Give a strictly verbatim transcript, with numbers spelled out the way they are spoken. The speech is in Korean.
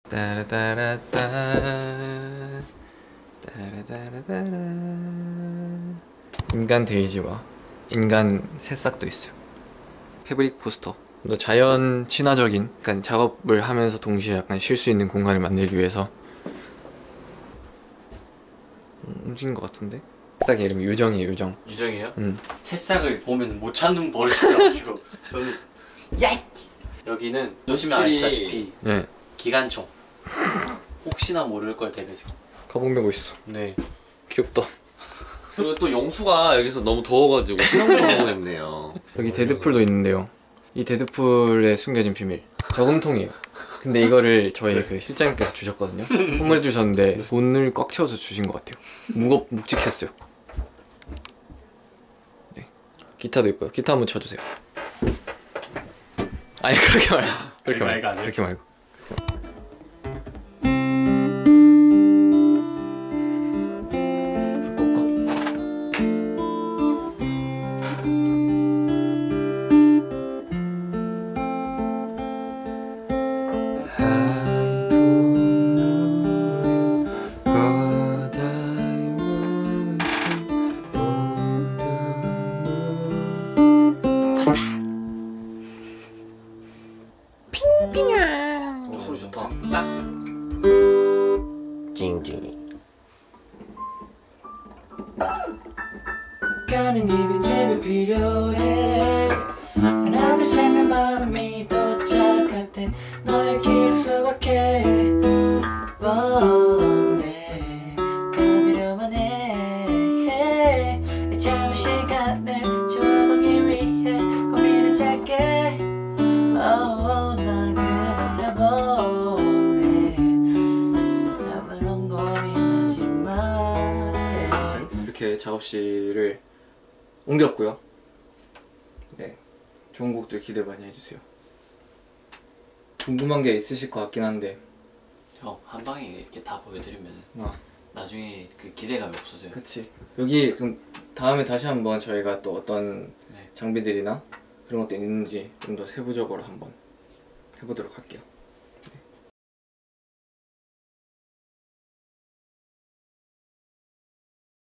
따라따라따 따라따라따라. 인간 데이지와 인간 새싹도 있어요. 패브릭 포스터. 더 자연 친화적인 약간 작업을 하면서 동시에 약간 쉴 수 있는 공간을 만들기 위해서 음, 움직인 것 같은데? 새싹의 이름이 유정이에요. 유정. 유정이에요? 음. 새싹을 보면 못 찾는 버릇이라가지고 저는 야! 여기는 보시면 아시다시피 네. 기관총. 혹시나 모를 걸 대비해서. 가방 메고 있어. 네. 귀엽다. 그리고 또 영수가 여기서 너무 더워가지고 수영복 하고 있네요. 여기 데드풀도 있는데요. 이 데드풀의 숨겨진 비밀. 저금통이에요. 근데 이거를 저희 네. 그 실장님께서 주셨거든요. 선물해 주셨는데 네. 돈을 꽉 채워서 주신 것 같아요. 무겁 묵직했어요. 네. 기타도 있고요. 기타 한번 쳐주세요. 아니 그렇게 말고 그렇게 말고 아니, 그렇게 말고. 오, 소리 좋다. 딱. 찡찡이. 가는 이벤집이 필요해. 하나 둘셋 내 마음이 도착할 때 너의 길 수각해. 원해 다 들여만해. 잠시 시간을 채워가기 위해 고민을 짧게. Oh, 난 그려보네. 아무런 고민하지 마. 이렇게 작업실을 옮겼고요. 네, 좋은 곡들 기대 많이 해주세요. 궁금한 게 있으실 것 같긴 한데 형, 한 방에 이렇게 다 보여드리면 아, 나중에 그 기대감이 없어져요. 그치. 여기 그럼 다음에 다시 한번 저희가 또 어떤 네. 장비들이나 그런 것도 있는지 좀 더 세부적으로 한번 해보도록 할게요.